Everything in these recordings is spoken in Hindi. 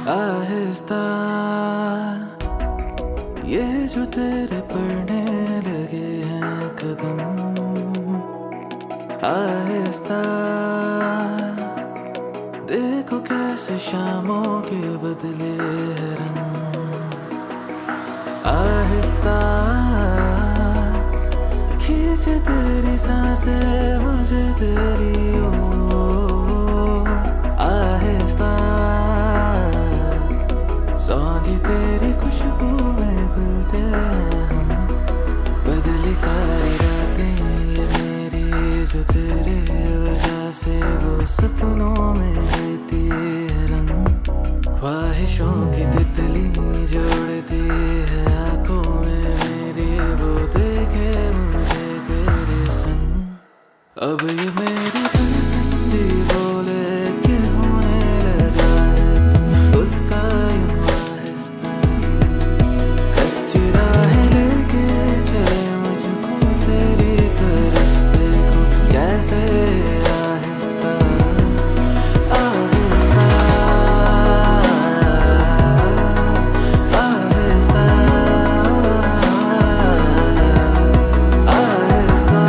आहिस्ता ये जो तेरे पड़ने लगे हैं कदम, आहिस्ता देखो कैसे शामों के बदले है रंग। आहिस्ता खींचे तेरी सांसें मुझे तेरी ओर, आहिस्ता सौंधी तेरी खुशबू में घुलते हैं हम। बदली सारी रातें ये मेरी जो तेरे वजह से वो सपनों में लेती है रंग। ख्वाहिशों की तितली जोड़ती है आंखों में मेरी, वो देखे मुझे तेरे संग। अब ये मेरी जिंदगी बोले कि होने लगा है तुम उसका यूं आहिस्ता। कच्ची राह लेके चले मुझको तेरी तरफ, देखो कैसे आहिस्ता आहिस्ता आहिस्ता आहिस्ता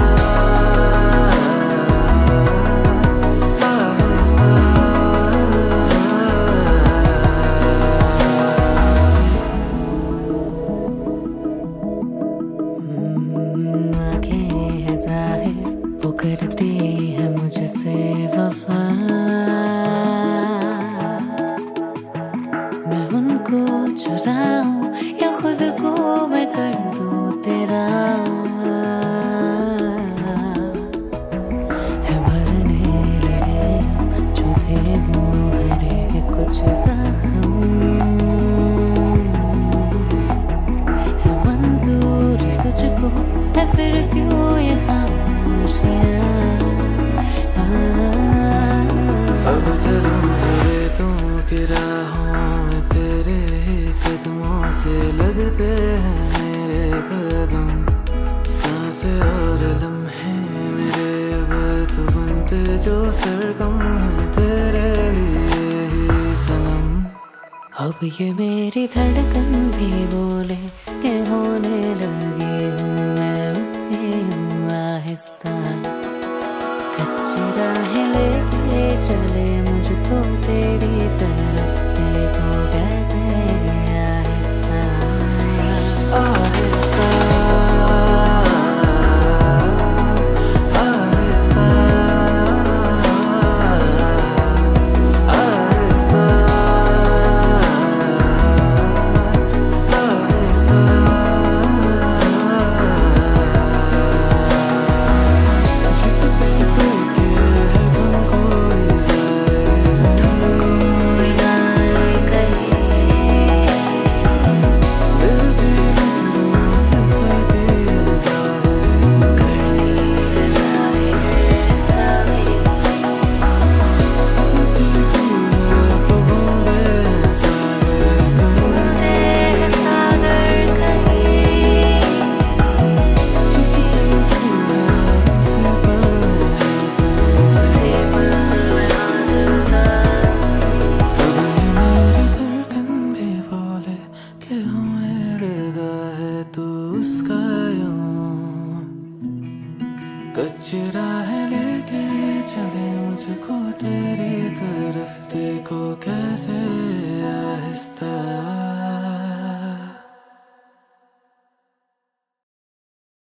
आंखें है जाहिर वो करती है मुझसे वफा, मैं उनको चुराऊं या खुद को मैं कर दूं तेरा। है भरने लगे जो थे वो हरे कुछ जख्म, है मंजूर तुझको है फिर क्यों ये खामोशियाँ। अब चलूं जो रेतों की राहों में तेरे ही कदमों से लगते हैं मेरे कदम। सांसें और लम्हे मेरे अब तो बनते जो सरगम है तेरे लिए ही सनम। अब ये मेरी धड़कन भी बोले कि होने लगी हूँ मैं उसकी हूँ आहिस्ता। कच्ची राहें लेके चले मुझको तेरी तरफ, देखो कैसे आहिस्ता आहिस्ता आहिस्ता आहिस्ता कच्ची राह लेके चले मुझको तेरी तरफ, देखो कैसे आहिस्ता